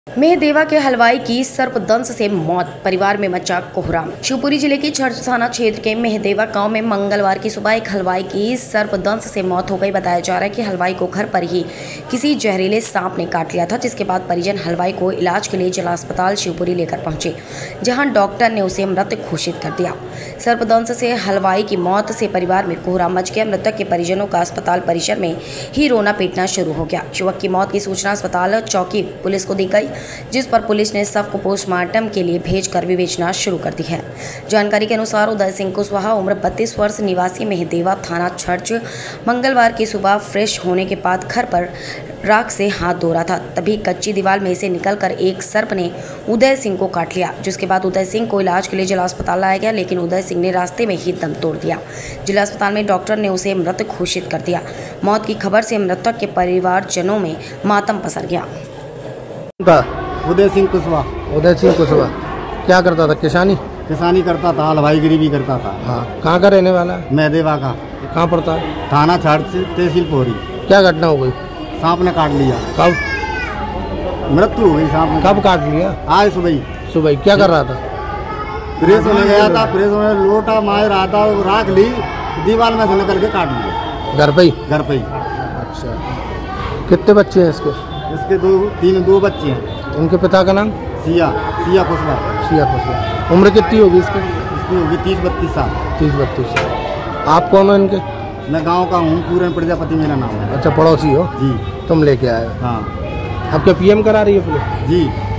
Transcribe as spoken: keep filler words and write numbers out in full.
मेहदेवा के हलवाई की सर्पदंश से मौत, परिवार में मचा कोहराम। शिवपुरी जिले के चर्च थाना क्षेत्र के मेहदेवा गांव में मंगलवार की सुबह एक हलवाई की सर्पदंश से मौत हो गई। बताया जा रहा है कि हलवाई को घर पर ही किसी जहरीले सांप ने काट लिया था, जिसके बाद परिजन हलवाई को इलाज के लिए जिला अस्पताल शिवपुरी लेकर पहुंचे, जहां डॉक्टर ने उसे मृत घोषित कर दिया। सर्पदंश से हलवाई की मौत से परिवार में कोहराम मच गया। मृतक के परिजनों का अस्पताल परिसर में ही रोना पीटना शुरू हो गया। युवक की मौत की सूचना अस्पताल चौकी पुलिस को दी गई, जिस पर पुलिस ने शव को पोस्टमार्टम के लिए भेजकर विवेचना शुरू कर दी है। जानकारी के अनुसार उदय सिंह कुशवाहा, उम्र बत्तीस वर्ष, निवासी मेहदेवा थाना चर्च, मंगलवार की सुबह फ्रेश होने के बाद घर पर राख से हाथ धो रहा था, तभी कच्ची दीवार में से निकलकर एक सर्प ने उदय सिंह को काट लिया, जिसके बाद उदय सिंह को इलाज के लिए जिला अस्पताल लाया गया, लेकिन उदय सिंह ने रास्ते में ही दम तोड़ दिया। जिला अस्पताल में डॉक्टर ने उसे मृत घोषित कर दिया। मौत की खबर से मृतक के परिवारजनों में मातम पसर गया। उदय सिंह कुशवाहा। उदय सिंह कुशवाहा क्या करता था? किसानी किसानी करता था, हलवाईगिरी भी करता था। हाँ, कहाँ का रहने वाला है? मेहदेवा का। कहाँ पड़ता है? थाना चर्च, तहसील पोरी। क्या घटना हो गई? सांप ने काट लिया। कब? मृत्यु हो गई सांप ने। कब काट लिया? आज सुबह। सुबह क्या कर रहा था? प्रेस होने गया था, प्रेस होने लोटा मार रहा था, राख ली, दीवार में से निकल के काट लिया। घर पे ही? घर पे ही। अच्छा, कितने बच्चे हैं इसके? इसके दो तीन दो बच्चे हैं। उनके पिता का नाम? सिया सिया कुशवाहा। सिया कुशवाहा। उम्र कितनी होगी इसकी? इसकी होगी तीस बत्तीस साल। तीस बत्तीस साल। आप कौन हो इनके? मैं गांव का हूँ, पूरन प्रजापति मेरा नाम है। अच्छा, पड़ोसी हो? जी। तुम लेके आए हो? हाँ। अब क्या पीएम करा रही है पुलिस? जी।